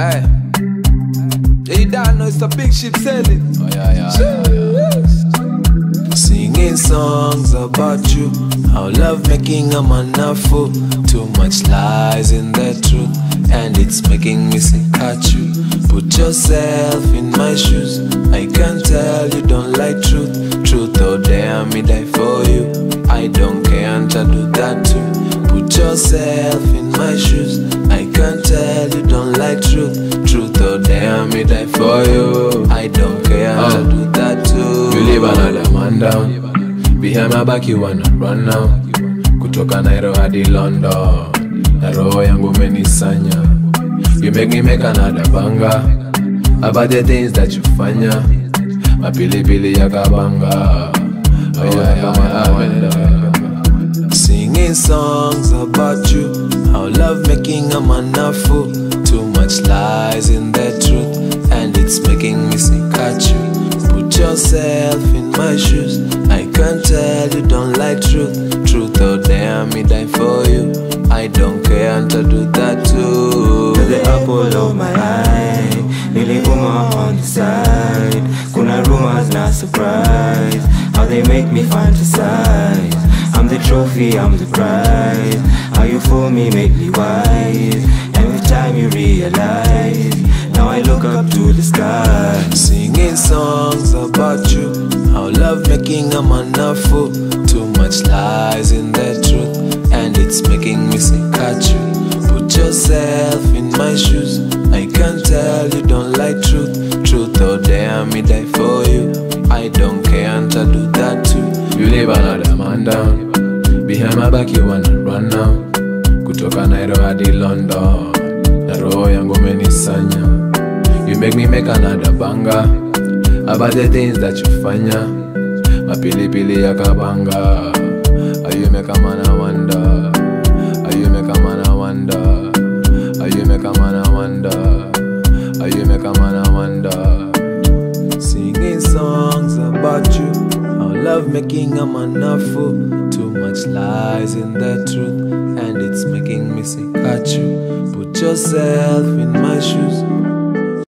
Hey, yeah, you don't know it's a big ship sailing. Oh yeah. Singing songs about you, how love making a man a fool. Too much lies in the truth, and it's making me sick at you. Put yourself in my shoes. I can tell you don't like truth. Truth or dare me die for you. I don't care and I do that too. Put yourself in my shoes. I can tell you don't like truth. Truth or dare me die for you. I don't care and I do that too. You leave another man down. Behind my back you wanna run now. Kutoka Nairo hadi London. Na roho yangu umenisanya. You make me make another banger about the things that you fanya. Mapilipili ya kabanga. Oh yeah. Singing songs about you, how love making a man a fool. Too much lies in the truth, and it's making me sick at you. Put yourself in my shoes. I can tell you don't like truth. Truth or dare me die for you. I don't care and I do that too. You're the apple of my eye. Niliuma on the side. Kuna rumors, not surprise. How they make me fantasize. I'm the trophy, I'm the prize. How you fool me, make me wise. Every time you realize. Now I look up to the sky. Singing songs about you, how love making a man a fool. Too much lies in the truth, and it's making me sick at you. Put yourself in my shoes. I can tell you don't like truth. Truth or dare me die for you. I don't care and I do that too. You leave another man down. Behind my back you wanna run now. Kutoka Nairo hadi London. Na roho yangu umenisanya. You make me make another banger about the things that you fanya. Mapilipili ya kabanga. How you make a man a wonder. How you make a man a wonder. How you make a man a wonder. How you make a man a wonder. Singing songs about you, how love making a man a fool. Too much lies in the truth, and it's making me sick at you. Put yourself in my shoes.